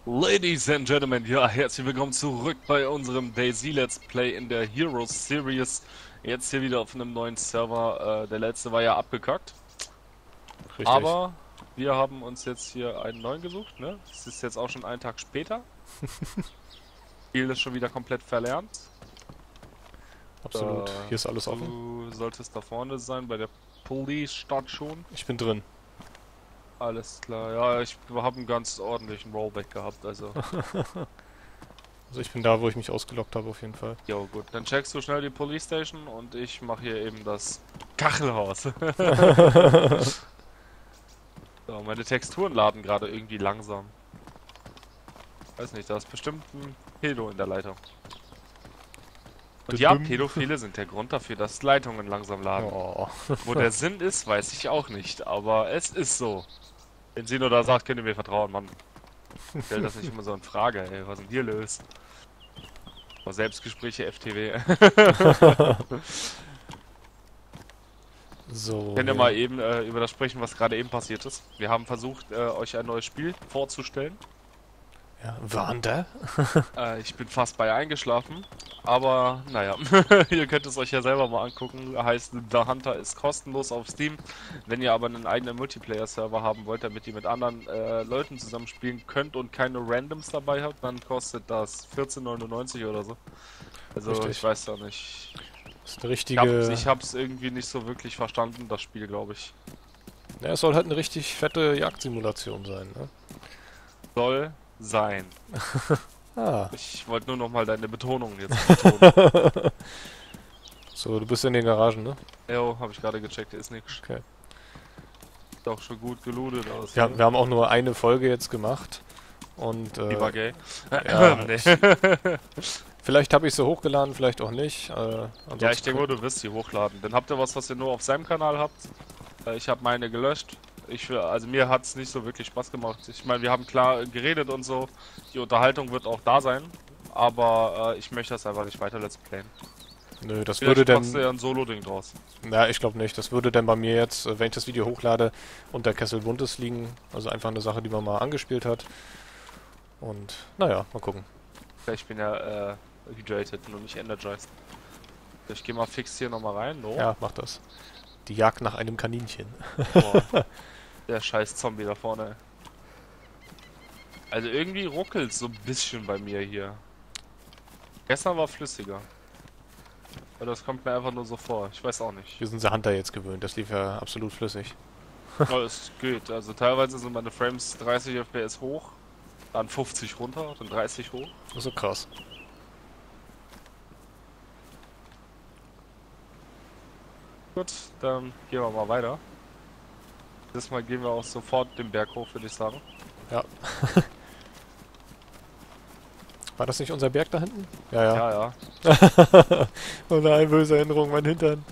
Ladies and Gentlemen, ja, herzlich willkommen zurück bei unserem DayZ Let's Play in der Heroes Series. Jetzt hier wieder auf einem neuen Server. Der letzte war ja abgekackt. Richtig. Aber wir haben uns jetzt hier einen neuen gesucht, ne? Es ist jetzt auch schon einen Tag später. Spiel ist schon wieder komplett verlernt. Absolut. Hier ist alles offen. Du solltest da vorne sein, bei der Police Station. Ich bin drin. Alles klar, ja, ich habe einen ganz ordentlichen Rollback gehabt, also. Also ich bin da, wo ich mich ausgeloggt habe auf jeden Fall. Jo, gut. Dann checkst du schnell die Police Station und ich mache hier eben das Kachelhaus. So, meine Texturen laden gerade irgendwie langsam. Weiß nicht, da ist bestimmt ein Pedo in der Leitung. Und ja, Pädophile sind der Grund dafür, dass Leitungen langsam laden. Oh. Wo der Sinn ist, weiß ich auch nicht, aber es ist so. Wenn Sino da sagt, könnt ihr mir vertrauen, Mann. Stell das nicht immer so in Frage, ey. Was ist denn hier los? Oh, Selbstgespräche FTW. So. Könnt ihr mal eben über das sprechen, was gerade eben passiert ist? Wir haben versucht, euch ein neues Spiel vorzustellen. Ja, Wander? Ich bin fast bei eingeschlafen, aber naja, ihr könnt es euch ja selber mal angucken. Heißt, The Hunter ist kostenlos auf Steam. Wenn ihr aber einen eigenen Multiplayer-Server haben wollt, damit ihr mit anderen Leuten zusammenspielen könnt und keine Randoms dabei habt, dann kostet das 14,99 oder so. Also Richtig. ich weiß ja nicht. Das ist eine richtige... Ich hab's irgendwie nicht so wirklich verstanden, das Spiel, glaube ich. Ja, es soll halt eine richtig fette Jagdsimulation sein, ne? Soll sein. Ah. Ich wollte nur noch mal deine Betonung jetzt betonen. So, du bist in den Garagen, ne? Jo, habe ich gerade gecheckt, ist nix. Okay. Sieht auch schon gut gelootet aus. Ja, Ne? wir haben auch nur eine Folge jetzt gemacht. Und, Die war gay. ja, Nee. vielleicht habe ich sie hochgeladen, vielleicht auch nicht. Ja, ich Ansonsten denke mal, du wirst sie hochladen. Dann habt ihr was ihr nur auf seinem Kanal habt. Ich habe meine gelöscht. Also mir hat es nicht so wirklich Spaß gemacht. Ich meine, wir haben klar geredet und so. Die Unterhaltung wird auch da sein. Aber ich möchte das einfach nicht weiter let's playen. Nö, das Vielleicht würde machst du dann... ja ein Solo-Ding draus. Ja, ich glaube nicht. Das würde dann bei mir jetzt, wenn ich das Video hochlade, unter Kessel Buntes liegen. Also einfach eine Sache, die man mal angespielt hat. Und naja, mal gucken. Ich bin ja hydrated, nur nicht energized. Ich gehe mal fix hier nochmal rein. No. Ja, mach das. Die Jagd nach einem Kaninchen. Boah, der scheiß Zombie da vorne. Also irgendwie ruckelt so ein bisschen bei mir hier. Gestern war flüssiger. Aber das kommt mir einfach nur so vor. Ich weiß auch nicht. Wir sind The Hunter jetzt gewöhnt. Das lief ja absolut flüssig. Aber es geht. Also teilweise sind meine Frames 30 FPS hoch, dann 50 runter, dann 30 hoch. Das ist so krass. Gut, dann gehen wir mal weiter. Diesmal gehen wir auch sofort den Berg hoch, würde ich sagen. Ja. War das nicht unser Berg da hinten? Ja, ja. Ja, ja. Oh nein, böse Erinnerung, mein Hintern.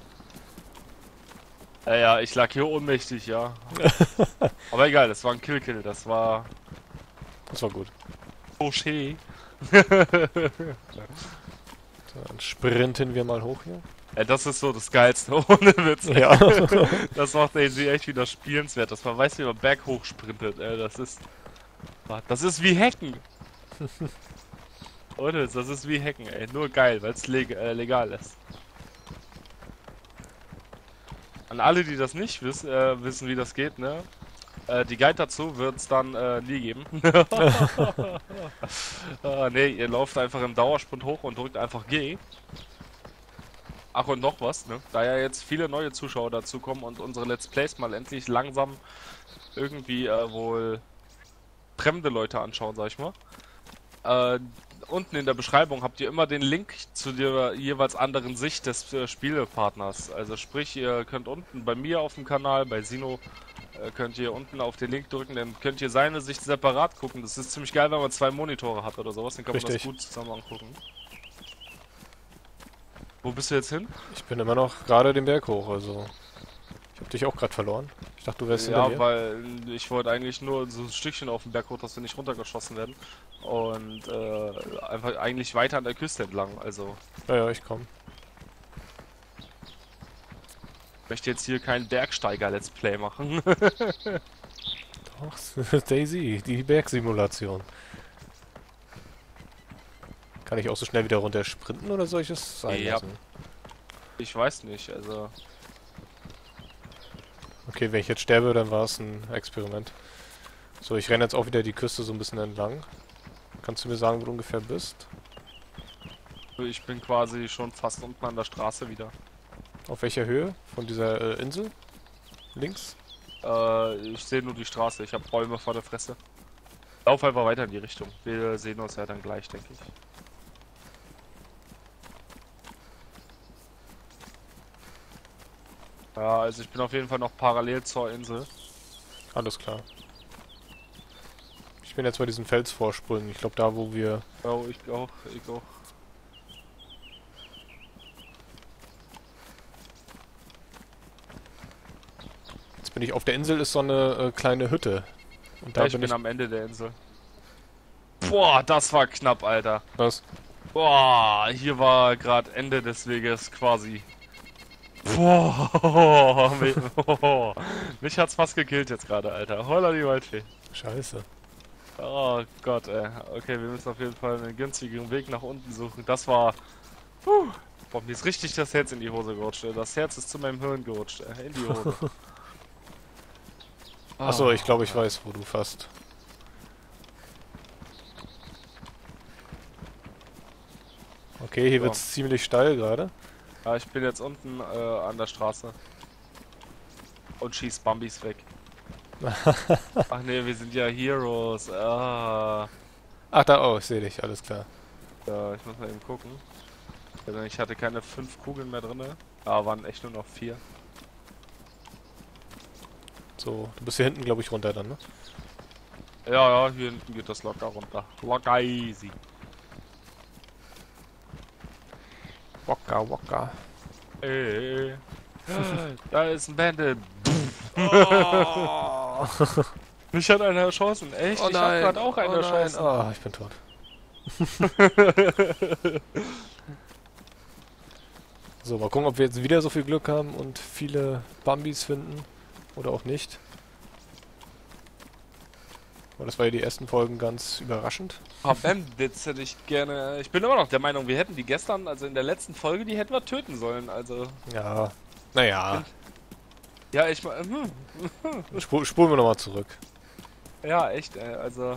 Ja, ich lag hier ohnmächtig, ja. Aber egal, das war ein Kill-Kill, das war Das war gut. Rocher. Dann sprinten wir mal hoch hier. Ja, das ist so das Geilste, ohne Witz. Ja. Das macht AZ echt wieder spielenswert, dass man weiß, wie man Berg hoch sprintet. Das ist wie Hacken. Ohne Witz, das ist wie Hacken, ey. Nur geil, weil es legal ist. An alle, die das nicht wissen, wie das geht, ne? Die Guide dazu wird es dann nie geben. Ne, ihr lauft einfach im Dauersprint hoch und drückt einfach G. Ach, und noch was, ne? Da ja jetzt viele neue Zuschauer dazukommen und unsere Let's Plays mal endlich langsam irgendwie wohl fremde Leute anschauen, sag ich mal. Unten in der Beschreibung habt ihr immer den Link zu der jeweils anderen Sicht des Spielepartners. Also sprich, ihr könnt unten bei mir auf dem Kanal, bei Sino, könnt ihr unten auf den Link drücken, dann könnt ihr seine Sicht separat gucken. Das ist ziemlich geil, wenn man zwei Monitore hat oder sowas, dann kann man das Richtig. gut zusammen angucken. Wo bist du jetzt hin? Ich bin immer noch gerade den Berg hoch, also... Ich hab dich auch gerade verloren. Ich dachte, du wärst hinter Ja, mir. weil ich wollte eigentlich nur so ein Stückchen auf den Berg hoch, dass wir nicht runtergeschossen werden. Und einfach eigentlich weiter an der Küste entlang. Also Ja, ja, ich komm. ich möchte jetzt hier kein Bergsteiger-Let's Play machen. Doch, Daisy, die Bergsimulation. Kann ich auch so schnell wieder runter sprinten oder soll ich es sein Ja. lassen? Ich weiß nicht, also... Okay, wenn ich jetzt sterbe, dann war es ein Experiment. So, ich renne jetzt auch wieder die Küste so ein bisschen entlang. Kannst du mir sagen, wo du ungefähr bist? Ich bin quasi schon fast unten an der Straße wieder. Auf welcher Höhe von dieser Insel? Links? Ich sehe nur die Straße, ich habe Bäume vor der Fresse. Lauf einfach weiter in die Richtung. Wir sehen uns ja dann gleich, denke ich. Ja, also ich bin auf jeden Fall noch parallel zur Insel. Alles klar. Ich bin jetzt bei diesen Felsvorsprüngen. Ich glaube, da, wo wir... Ja, ich auch, ich auch. Jetzt bin ich auf der Insel, ist so eine kleine Hütte. Und da Ja, ich bin am Ende der Insel. Boah, das war knapp, Alter. Was? Boah, hier war gerade Ende des Weges quasi. Boah, mich hat's fast gekillt jetzt gerade, Alter. Holla die Waldfee. Scheiße. Oh Gott, ey. Okay, wir müssen auf jeden Fall einen günstigeren Weg nach unten suchen. Das war... Puh. Boah, mir ist richtig das Herz in die Hose gerutscht, ey. Das Herz ist zu meinem Hirn gerutscht, ey. In die Hose. Achso, ich glaube, ich weiß, wo du fast... Okay, hier So. wird's ziemlich steil gerade. Ja, ich bin jetzt unten an der Straße. Und schieß Bambis weg. Ach nee, wir sind ja Heroes. Ah. Ach, da, oh, ich sehe dich, alles klar. Ja, ich muss mal eben gucken. Also ich hatte keine 5 Kugeln mehr drin. Aber waren echt nur noch 4. So, du bist hier hinten, glaube ich, runter dann, ne? Ja, ja, hier hinten geht das locker runter. Locker easy. Waka, waka. Ey. Da ist ein Bandit. Oh, Mich hat einer erschossen. Echt? Ich hab grad auch einen erschossen. Oh, ich bin tot. So, mal gucken, ob wir jetzt wieder so viel Glück haben und viele Bambis finden. Oder auch nicht. Aber das war ja die ersten Folgen ganz überraschend. Bandits hätte ich gerne. Ich bin immer noch der Meinung, wir hätten die gestern, also in der letzten Folge, die hätten wir töten sollen. Also. Ja, naja. Ja, ich mal. Spulen wir nochmal zurück. Ja, echt, ey, also.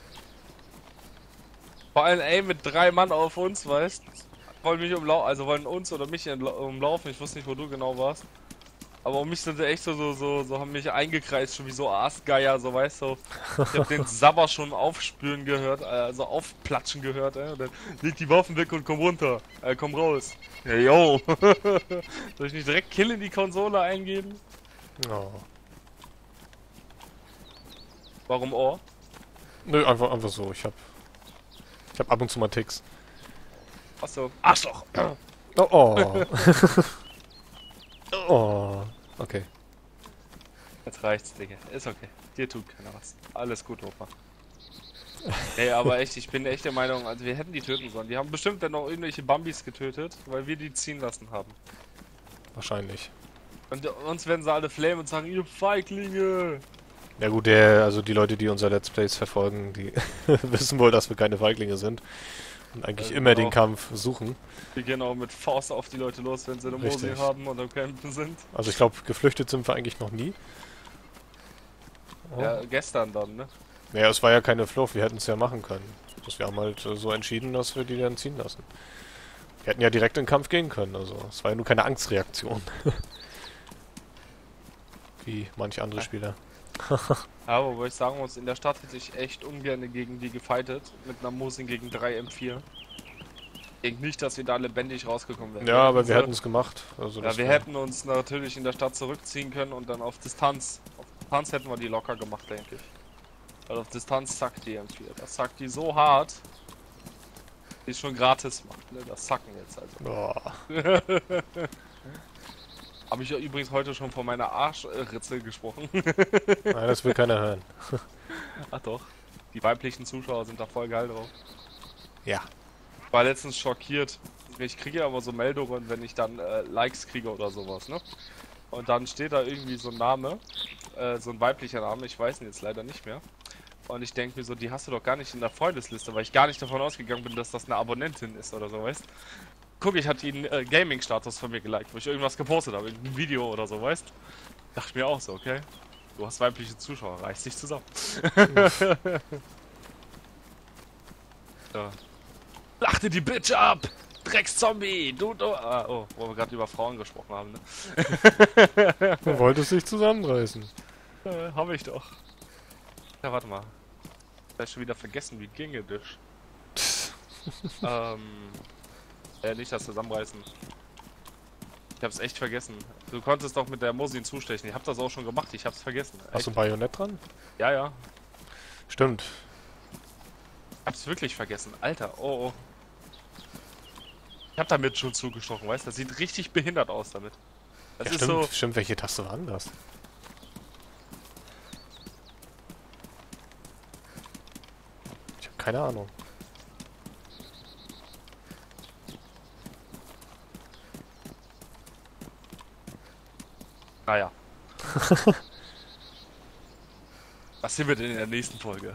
Vor allem, ey, mit 3 Mann auf uns, weißt, wollen mich wollen uns oder mich umlaufen. Ich wusste nicht, wo du genau warst. Aber um mich sind sie echt so haben mich eingekreist, schon wie so Aasgeier, so weißt du. Ich hab den Sabber schon aufspüren gehört, also aufplatschen gehört, ey. Und dann leg die Waffen weg und komm runter. Komm raus. Ja, yo. Soll ich nicht direkt Kill in die Konsole eingeben? Oh. Warum oh? Nö, einfach so. Ich hab ab und zu mal Ticks. Achso. Arschloch! Oh, oh. Oh. Okay. Jetzt reicht's, Digga. Ist okay. Dir tut keiner was. Alles gut, Opa. Ey, aber echt, ich bin echt der Meinung, also wir hätten die töten sollen. Die haben bestimmt dann noch irgendwelche Bambis getötet, weil wir die ziehen lassen haben. Wahrscheinlich. Und uns werden sie alle flamen und sagen, ihr Feiglinge! Ja gut, also die Leute, die unser Let's Plays verfolgen, die wissen wohl, dass wir keine Feiglinge sind. Und eigentlich immer den Kampf suchen. Wir gehen auch mit Faust auf die Leute los, wenn sie eine Mosi haben und am Campen sind. Also ich glaube, geflüchtet sind wir eigentlich noch nie. Oh. Ja, gestern dann, ne? Naja, es war ja keine Flucht, wir hätten es ja machen können. Wir haben halt so entschieden, dass wir die dann ziehen lassen. Wir hätten ja direkt in den Kampf gehen können, also es war ja nur keine Angstreaktion. Wie manche andere Spieler. Aber wo ich sagen muss, in der Stadt hätte ich echt ungern gegen die gefightet. Mit einer Mosin gegen 3 M4. Ich denke nicht, dass wir da lebendig rausgekommen wären. Ja, aber wir hätten es gemacht. Also ja, wir hätten uns natürlich in der Stadt zurückziehen können und dann auf Distanz. Auf Distanz hätten wir die locker gemacht, denke ich. Weil auf Distanz zackt die M4. Das zackt die so hart, die es schon gratis macht. Ne? Das Zacken jetzt also. Oh. Habe ich ja übrigens heute schon von meiner Arschritze gesprochen. Nein, das will keiner hören. Ach doch. Die weiblichen Zuschauer sind da voll geil drauf. Ja. Ich war letztens schockiert. Ich kriege ja aber so Meldungen, wenn ich dann Likes kriege oder sowas, ne? Und dann steht da irgendwie so ein Name, so ein weiblicher Name, ich weiß ihn jetzt leider nicht mehr. Und ich denke mir so, die hast du doch gar nicht in der Freundesliste, weil ich gar nicht davon ausgegangen bin, dass das eine Abonnentin ist oder so, weißt? Guck, ich hatte einen Gaming-Status von mir geliked, wo ich irgendwas gepostet habe, irgendein Video oder so, weißt? Dachte mir auch so, okay. Du hast weibliche Zuschauer, reiß dich zusammen. Ja. Lachte die Bitch ab! Dreckszombie! Oh, wo wir gerade über Frauen gesprochen haben, ne? Du wolltest dich zusammenreißen. Hab ich doch. Ja, warte mal. Ich hab schon wieder vergessen, wie ginge das? Nicht das Zusammenreißen. Ich hab's echt vergessen. Du konntest doch mit der Mosin zustechen. Ich hab das auch schon gemacht, ich hab's vergessen. Hast du ein Bajonett dran? Ja, ja. Stimmt. Ich hab's wirklich vergessen. Alter, oh. Ich hab damit schon zugestochen, weißt du? Das sieht richtig behindert aus damit. Das Ja, ist stimmt, so. stimmt, welche Taste war denn das? Ich habe keine Ahnung. Naja. Was sehen wir denn in der nächsten Folge?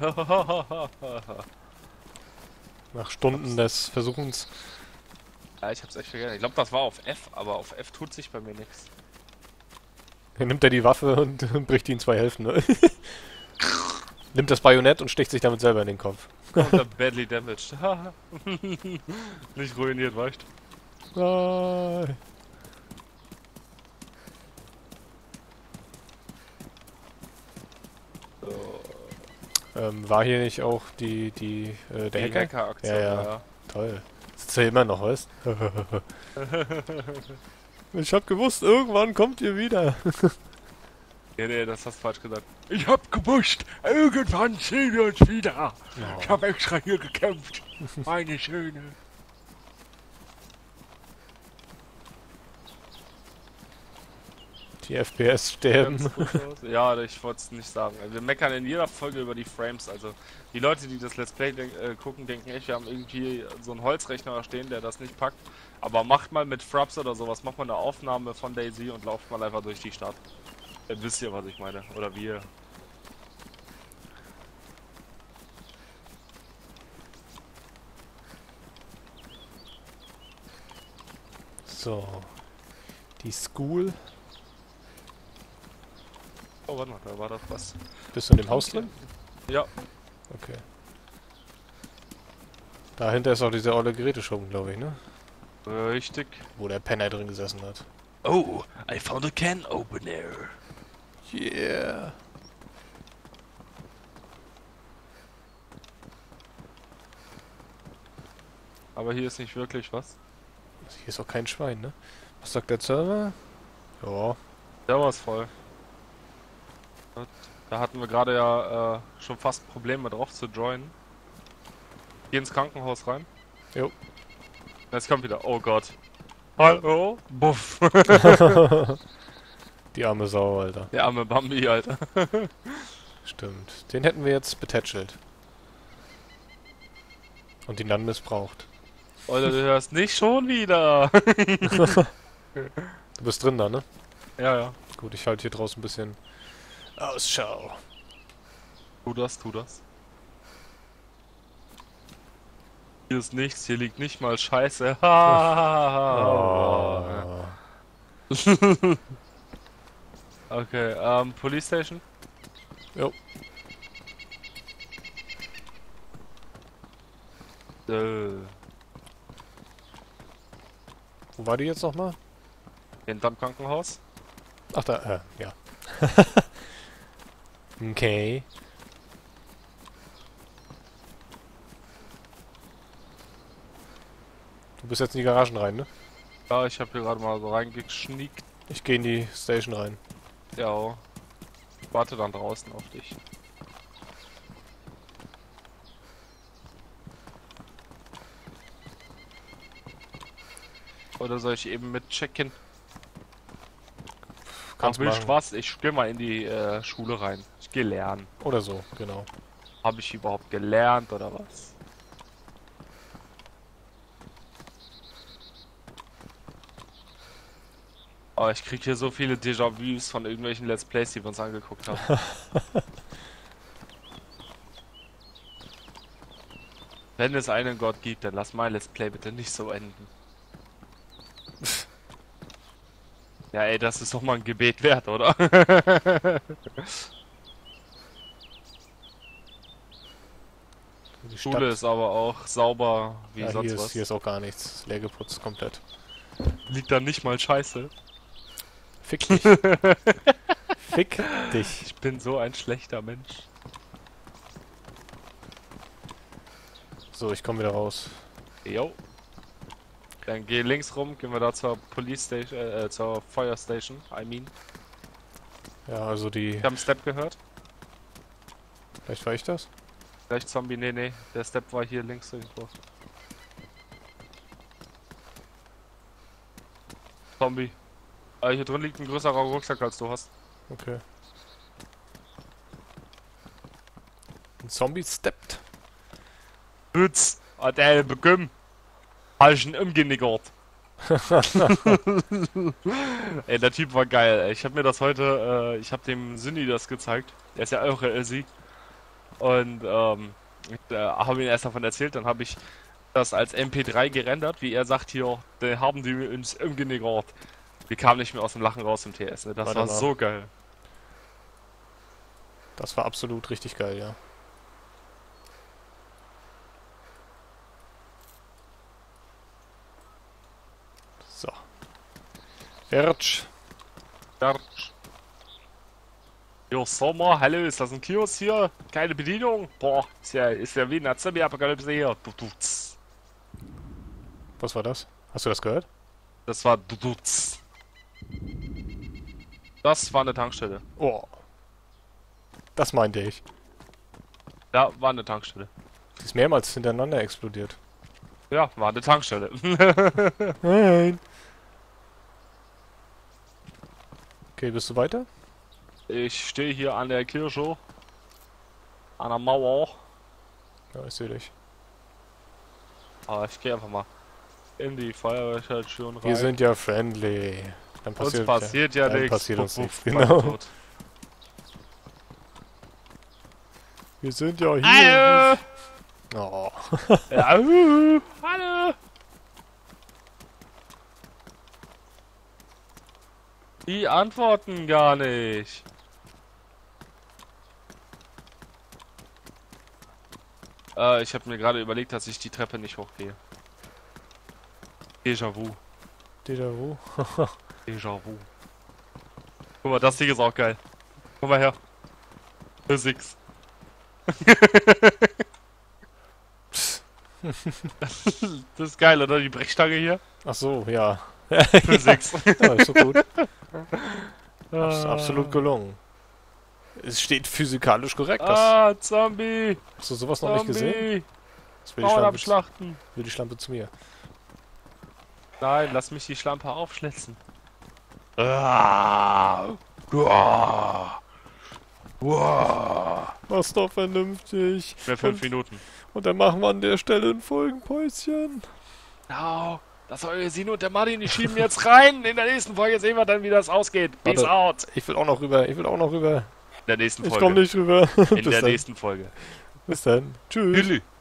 Nach Stunden des Versuchens. Ja, ich hab's echt vergessen. Ich glaube, das war auf F, aber auf F tut sich bei mir nichts. Dann nimmt er die Waffe und bricht die in zwei Hälften, ne? Nimmt das Bajonett und sticht sich damit selber in den Kopf. Und dann badly damaged. Nicht ruiniert, weißt du? Nein. War hier nicht auch der Die Hacker? Hacker-Aktion, Ja. Toll. Sitzt er immer noch, weißt? Ich hab gewusst, irgendwann kommt ihr wieder. Nee, das hast du falsch gesagt. Ich hab gewusst, irgendwann sehen wir uns wieder. Oh. Ich hab extra hier gekämpft. Meine Schöne. Die FPS sterben. Ja, ich wollte es nicht sagen. Wir meckern in jeder Folge über die Frames. Also die Leute, die das Let's Play gucken, denken echt, wir haben irgendwie so einen Holzrechner da stehen, der das nicht packt. Aber macht mal mit Fraps oder sowas, macht mal eine Aufnahme von Daisy und lauft mal einfach durch die Stadt. Dann wisst ihr, was ich meine. Oder wir. So. Die School. Oh, warte mal, da war doch was. Bist du in dem Haus drin? Ja. Okay. Dahinter ist auch dieser olle Geräteschuppen, glaube ich, ne? Richtig. Wo der Penner drin gesessen hat. Oh, I found a can opener. Yeah. Aber hier ist nicht wirklich was. Hier ist auch kein Schwein, ne? Was sagt der Server? Ja. Der war voll. Da hatten wir gerade ja schon fast Probleme drauf zu joinen. Geh ins Krankenhaus rein. Jo. Jetzt kommt wieder. Oh Gott. Hallo? Buff. Die arme Sau, Alter. Der arme Bambi, Alter. Stimmt. Den hätten wir jetzt betätschelt. Und ihn dann missbraucht. Alter, du hörst nicht schon wieder. Du bist drin da, ne? Ja, ja. Gut, ich halte hier draußen ein bisschen Ausschau. Tu das, tu das. Hier ist nichts, hier liegt nicht mal Scheiße. Oh. Okay, Police Station? Jo. Wo war die jetzt nochmal? Hinterm Krankenhaus? Ach, da, ja. Okay. Du bist jetzt in die Garagen rein, ne? Ja, ich habe hier gerade mal so reingeschniekt. Ich gehe in die Station rein. Ja. Ich warte dann draußen auf dich. Oder soll ich eben mit checken? Kannst Willst machen. was? Ich geh mal in die Schule rein. Ich geh lernen. Oder so, genau. Habe ich überhaupt gelernt oder was? Oh, ich krieg hier so viele Déjà-vus von irgendwelchen Let's Plays, die wir uns angeguckt haben. Wenn es einen Gott gibt, dann lass mein Let's Play bitte nicht so enden. Ja, ey, das ist doch mal ein Gebet wert, oder? Die Schule ist aber auch sauber wie ja, sonst was. hier ist auch gar nichts. Ist leer geputzt komplett. Liegt da nicht mal Scheiße. Fick dich. Fick dich. Ich bin so ein schlechter Mensch. So, ich komme wieder raus. Jo. Dann geh links rum, gehen wir da zur Police Station, zur Fire Station, I mean. Ja, also die... Ich hab einen Step gehört. Vielleicht war ich das? Vielleicht Zombie, nee, der Step war hier links irgendwo. Zombie. Hier drin liegt ein größerer Rucksack als du hast. Okay. Ein Zombie steppt. Hütz, hat er bekommen. Hab ich ihn umgenickert. Ey, der Typ war geil, ey. Ich hab mir das heute, ich hab dem Synni das gezeigt. Der ist ja auch Elsie. Und, ich habe ihm erst davon erzählt, dann habe ich das als MP3 gerendert, wie er sagt hier, den haben die uns umgenickert. Wir kamen nicht mehr aus dem Lachen raus im TS, ne? Das Warte war mal. so geil. Das war absolut richtig geil, ja. So. Ertsch. Jo, Sommer, hallo, ist das ein Kiosk hier? Keine Bedienung? Boah, ist ja wie eine Zombie-Apokalypse hier. Duduz. Was war das? Hast du das gehört? Das war Duduz. Das war eine Tankstelle. Oh. Das meinte ich. Ja, war eine Tankstelle. Die ist mehrmals hintereinander explodiert. Ja, war eine Tankstelle. Nein. Okay, bist du weiter? Ich stehe hier an der Kirche. An der Mauer. Ja, ich sehe dich. Aber ich gehe einfach mal in die Feuerwehrstation rein. Wir sind ja friendly. Dann Uns passiert, passiert ja dann nichts. passiert uns Puff, nichts, puff, genau. tot. Wir sind ja hier. Hallo! Oh. Ja, hallo! Die antworten gar nicht. Ich habe mir gerade überlegt, dass ich die Treppe nicht hochgehe. Déjà-vu. Déjà-vu. Déjà-vu. Guck mal, das Ding ist auch geil. Guck mal her. Physics. Das ist geil, oder? Die Brechstange hier. Ach so, ja. Physics. Ja, ist so gut. Absolut gelungen. Es steht physikalisch korrekt. Zombie! Hast du sowas noch nicht gesehen? Das will Bauern abschlachten. die Schlampe zu mir. Nein, lass mich die Schlampe aufschlitzen. Ah. Uah. Uah. Mach's doch vernünftig. Für 5 Minuten. Und dann machen wir an der Stelle ein Folgenpäuschen. Genau. Das soll Sino und der Martin, die schieben jetzt rein. In der nächsten Folge sehen wir dann, wie das ausgeht. Peace out. Ich will auch noch rüber. In der nächsten Folge. Ich komm nicht rüber. In der nächsten Folge. Bis dann. Tschüss. Tschüss.